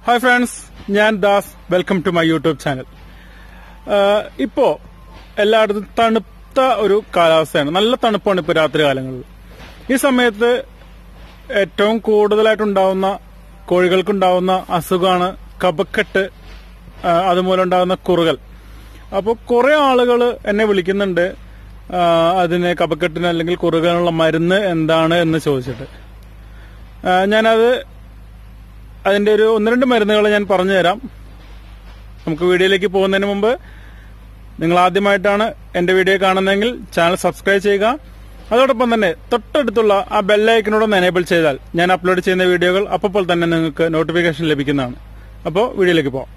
Hi friends, ഞാൻ Das. Welcome to my YouTube channel. ഇപ്പോ എല്ലായിടത്തും തണുത്ത ഒരു കാലാവസ്ഥയാണ്. നല്ല തണുപ്പാണ് ഇപ്പോൾ രാത്രി കാലങ്ങളിൽ. ഈ സമയത്ത് ഏറ്റവും കൂടുതലായിട്ടുണ്ടാവുന്ന കോഴികൾക്കുണ്ടാവുന്ന അസുഖമാണ് കഫക്കെട്ട്, അതുമൂലം ഉണ്ടാകുന്ന കുറുകൽ. അപ്പോൾ കുറെ ആളുകൾ എന്നെ വിളിക്കുന്നുണ്ട് അതിന് കഫക്കെട്ടിന് അല്ലെങ്കിൽ കുറുകലിനുള്ള മരുന്ന് എന്താണ് എന്ന് ചോദിച്ചിട്ട്. ഞാനത് അതിന്റെ ഒരു 1-2 മരുന്നുകൾ ഞാൻ പറഞ്ഞുതരാം. നമുക്ക് വീഡിയോയിലേക്ക് പോകുന്നതിന് മുമ്പ് നിങ്ങൾ ആദ്യമായിട്ടാണ് എന്റെ വീഡിയോ കാണുന്നതെങ്കിൽ ചാനൽ സബ്സ്ക്രൈബ് ചെയ്യുക. അതോടൊപ്പം തന്നെ തൊട്ടടുത്തുള്ള ആ ബെല്ലൈക്കനോടൊന്ന് എനേബിൾ ചെയ്താൽ ഞാൻ അപ്ലോഡ് ചെയ്യുന്ന വീഡിയോകൾ അപ്പോൾ തന്നെ നിങ്ങൾക്ക് നോട്ടിഫിക്കേഷൻ ലഭിക്കുന്നതാണ്. അപ്പോൾ വീഡിയോയിലേക്ക് പോകാം.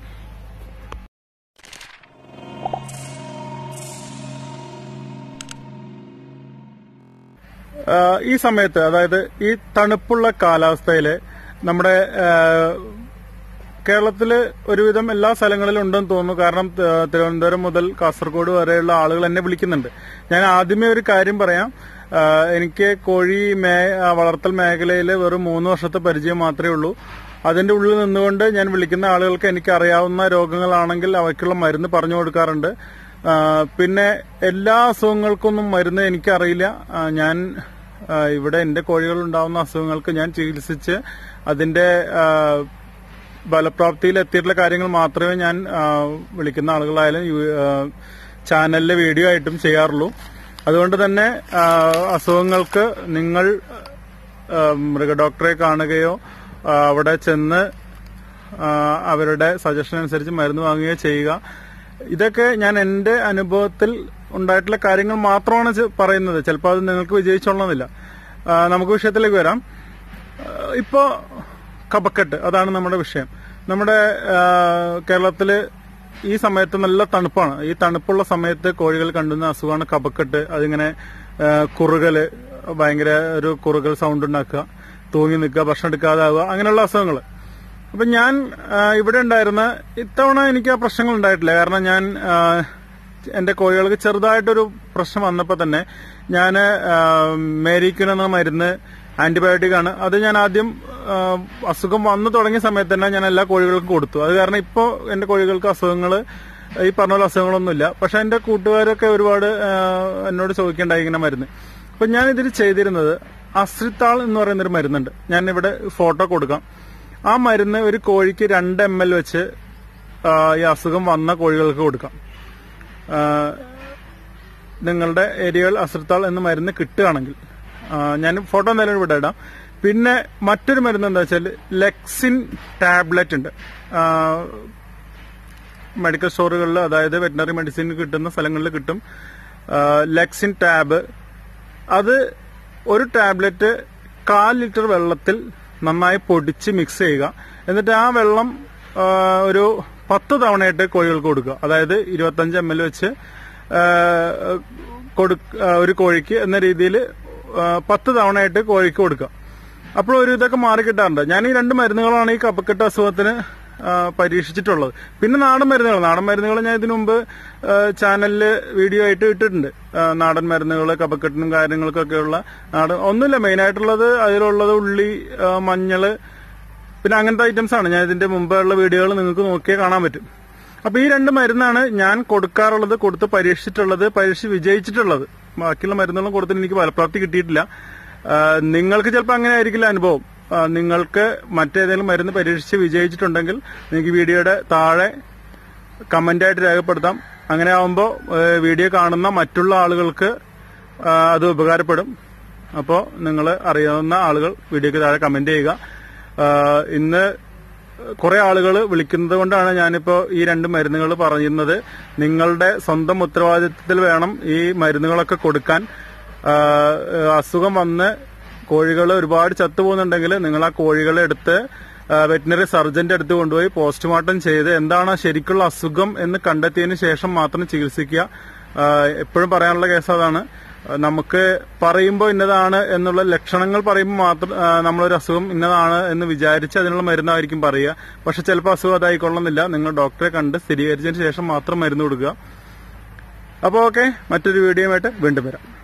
ഈ സമയത്ത്, അതായത് ഈ തണുപ്പുള്ള കാലാവസ്ഥയില് നമ്മുടെ കേരളത്തില് ഒരുവിധം എല്ലാ സ്ഥലങ്ങളിലും ഉണ്ടെന്ന് തോന്നുന്നു. കാരണം തിരുവനന്തപുരം മുതൽ കാസർഗോഡ് വരെയുള്ള ആളുകൾ എന്നെ വിളിക്കുന്നുണ്ട്. ഞാൻ ആദ്യമേ ഒരു കാര്യം പറയാം. എനിക്ക് കോഴി വളർത്തൽ മേഖലയിൽ വെറും 3 വർഷത്തെ പരിചയം മാത്രമേ ഉള്ളൂ. അതിന്റെ ഉള്ളിൽ നിന്നുകൊണ്ട് ഞാൻ വിളിക്കുന്ന ആളുകൾക്ക് എനിക്ക് അറിയാവുന്ന രോഗങ്ങളാണെങ്കിൽ അവയ്ക്കുള്ള മരുന്ന് പറഞ്ഞു കൊടുക്കാറുണ്ട്. പിന്നെ എല്ലാ അസുഖങ്ങൾക്കൊന്നും മരുന്ന് എനിക്കറിയില്ല. ഞാൻ ഇവിടെ എന്റെ കോഴികൾ ഉണ്ടാവുന്ന അസുഖങ്ങൾക്ക് ഞാൻ ചികിത്സിച്ച് അതിന്റെ ഫലപ്രാപ്തിയിൽ എത്തിയിട്ടുള്ള കാര്യങ്ങൾ മാത്രമേ ഞാൻ വിളിക്കുന്ന ആളുകളായാലും ചാനലിലെ വീഡിയോ ആയിട്ടും ചെയ്യാറുള്ളൂ. അതുകൊണ്ട് തന്നെ അസുഖങ്ങൾക്ക് നിങ്ങൾ മൃഗഡോക്ടറെ കാണുകയോ അവിടെ ചെന്ന് അവരുടെ സജഷൻ അനുസരിച്ച് മരുന്ന് വാങ്ങുകയോ ചെയ്യുക. ഇതൊക്കെ ഞാൻ എന്റെ അനുഭവത്തിൽ ഉണ്ടായിട്ടുള്ള കാര്യങ്ങൾ മാത്രമാണ് പറയുന്നത്. ചിലപ്പോൾ അത് നിങ്ങൾക്ക് വിജയിച്ചോളണമെന്നില്ല. നമുക്ക് വിഷയത്തിലേക്ക് വരാം. ഇപ്പോ കഫക്കെട്ട്, അതാണ് നമ്മുടെ വിഷയം. നമ്മുടെ കേരളത്തില് ഈ സമയത്ത് നല്ല തണുപ്പാണ്. ഈ തണുപ്പുള്ള സമയത്ത് കോഴികൾ കണ്ടുന്ന അസുഖമാണ് കഫക്കെട്ട്. അതിങ്ങനെ കുറുകല്, ഭയങ്കര ഒരു കുറുകൽ സൗണ്ട് ഉണ്ടാക്കുക, തൂങ്ങി നിൽക്കുക, ഭക്ഷണം എടുക്കാതാവുക, അങ്ങനെയുള്ള അസുഖങ്ങൾ. അപ്പൊ ഞാൻ ഇവിടെ ഉണ്ടായിരുന്ന ഇത്തവണ എനിക്ക് ആ പ്രശ്നങ്ങൾ ഉണ്ടായിട്ടില്ല. കാരണം ഞാൻ എന്റെ കോഴികൾക്ക് ചെറുതായിട്ടൊരു പ്രശ്നം വന്നപ്പോ തന്നെ ഞാൻ മേരിക്വിൻ എന്ന മരുന്ന്, ആന്റിബയോട്ടിക് ആണ്, അത് ഞാൻ ആദ്യം അസുഖം വന്നു തുടങ്ങിയ സമയത്ത് തന്നെ ഞാൻ എല്ലാ കോഴികൾക്കും കൊടുത്തു. അത് കാരണം ഇപ്പോ എന്റെ കോഴികൾക്ക് അസുഖങ്ങൾ, ഈ പറഞ്ഞ പോലെ അസുഖങ്ങളൊന്നുമില്ല. പക്ഷെ എന്റെ കൂട്ടുകാരൊക്കെ ഒരുപാട് എന്നോട് ചോദിക്കേണ്ടായി ഇങ്ങനെ മരുന്ന്. അപ്പൊ ഞാൻ ഇതിൽ ചെയ്തിരുന്നത് അസ്രിത്താൾ എന്ന് പറയുന്നൊരു മരുന്നുണ്ട്. ഞാൻ ഇവിടെ ഫോട്ടോ കൊടുക്കാം. ആ മരുന്ന് ഒരു കോഴിക്ക് 2 ml വെച്ച് ഈ അസുഖം വന്ന കോഴികൾക്ക് കൊടുക്കാം. നിങ്ങളുടെ ഏരിയയിൽ അസ്രിത്താൾ എന്ന മരുന്ന് കിട്ടുകയാണെങ്കിൽ ഞാൻ ഫോട്ടോ എന്തായാലും ഇവിടെ ഇടാം. പിന്നെ മറ്റൊരു മരുന്ന് എന്താ വെച്ചാൽ ലെക്സിൻ ടാബ്ലറ്റ് ഉണ്ട്. മെഡിക്കൽ സ്റ്റോറുകളിൽ, അതായത് വെറ്റിനറി മെഡിസിൻ കിട്ടുന്ന സ്ഥലങ്ങളിൽ കിട്ടും. ലെക്സിൻ ടാബ്, അത് ഒരു ടാബ്ലറ്റ് 1/4 ലിറ്റർ വെള്ളത്തിൽ നന്നായി പൊടിച്ച് മിക്സ് ചെയ്യുക. എന്നിട്ട് ആ വെള്ളം ഒരു 10 തവണയായിട്ട് കോഴികൾക്ക് കൊടുക്കുക. അതായത് 25 ml വെച്ച് ഒരു കോഴിക്ക് എന്ന രീതിയിൽ 10 തവണയായിട്ട് കോഴിക്ക് കൊടുക്കുക. അപ്പോൾ ഒരു ഇതൊക്കെ മാറിക്കിട്ടാറുണ്ട്. ഞാൻ ഈ 2 മരുന്നുകളാണ് ഈ കഫക്കെട്ട് അസുഖത്തിന് പരീക്ഷിച്ചിട്ടുള്ളത്. പിന്നെ നാടൻ മരുന്നുകൾ ഞാൻ ഇതിനു മുമ്പ് ചാനലില് വീഡിയോ ആയിട്ട് ഇട്ടിട്ടുണ്ട്. നാടൻ മരുന്നുകൾ കഫക്കെട്ടിനും കാര്യങ്ങൾക്കൊക്കെയുള്ള ഒന്നുമില്ല. മെയിനായിട്ടുള്ളത് അതിലുള്ളത് ഉള്ളി, മഞ്ഞള്, പിന്നെ അങ്ങനത്തെ ഐറ്റംസ് ആണ്. ഞാൻ ഇതിന്റെ മുമ്പുള്ള വീഡിയോകൾ നിങ്ങൾക്ക് നോക്കിയാൽ കാണാൻ പറ്റും. അപ്പൊ ഈ 2 മരുന്നാണ് ഞാൻ കൊടുക്കാറുള്ളത്, കൊടുത്ത് പരീക്ഷിച്ചിട്ടുള്ളത്, പരീക്ഷിച്ച് വിജയിച്ചിട്ടുള്ളത്. ബാക്കിയുള്ള മരുന്നുകളും കൊടുത്തിട്ട് എനിക്ക് ഫലപ്രാപ്തി കിട്ടിയിട്ടില്ല. നിങ്ങൾക്ക് ചിലപ്പോൾ അങ്ങനെ ആയിരിക്കില്ല അനുഭവം. നിങ്ങൾക്ക് മറ്റേതെങ്കിലും മരുന്ന് പരീക്ഷിച്ച് വിജയിച്ചിട്ടുണ്ടെങ്കിൽ നിങ്ങൾക്ക് വീഡിയോയുടെ താഴെ കമന്റായിട്ട് രേഖപ്പെടുത്താം. അങ്ങനെ ആവുമ്പോൾ വീഡിയോ കാണുന്ന മറ്റുള്ള ആളുകൾക്ക് അത് ഉപകാരപ്പെടും. അപ്പോൾ നിങ്ങൾ അറിയാവുന്ന ആളുകൾ വീഡിയോക്ക് താഴെ കമന്റ് ചെയ്യുക. ഇന്ന് കുറെ ആളുകൾ വിളിക്കുന്നത് കൊണ്ടാണ് ഞാനിപ്പോ ഈ 2 മരുന്നുകൾ പറയുന്നത്. നിങ്ങളുടെ സ്വന്തം ഉത്തരവാദിത്തത്തിൽ വേണം ഈ മരുന്നുകളൊക്കെ കൊടുക്കാൻ. അസുഖം വന്ന് കോഴികൾ ഒരുപാട് ചത്തുപോകുന്നുണ്ടെങ്കിൽ നിങ്ങൾ ആ കോഴികളെ എടുത്ത് വെറ്റിനറി സർജന്റെ അടുത്ത് കൊണ്ടുപോയി പോസ്റ്റ്മോർട്ടം ചെയ്ത് എന്താണ് ശരിക്കുള്ള അസുഖം എന്ന് കണ്ടെത്തിയതിനു ശേഷം മാത്രം ചികിത്സിക്കുക. എപ്പോഴും പറയാനുള്ള കേസ് അതാണ്. നമുക്ക് പറയുമ്പോൾ ഇന്നതാണ് എന്നുള്ള ലക്ഷണങ്ങൾ പറയുമ്പോൾ മാത്രം നമ്മളൊരു അസുഖം ഇന്നതാണ് എന്ന് വിചാരിച്ച് അതിനുള്ള മരുന്നായിരിക്കും പറയുക. പക്ഷെ ചിലപ്പോൾ അസുഖം അതായിക്കൊള്ളുന്നില്ല. നിങ്ങൾ ഡോക്ടറെ കണ്ട് സ്ഥിരീകരിച്ചതിന് ശേഷം മാത്രം മരുന്ന് കൊടുക്കുക. അപ്പോൾ ഓക്കെ, മറ്റൊരു വീഡിയോയുമായിട്ട് വീണ്ടും വരാം.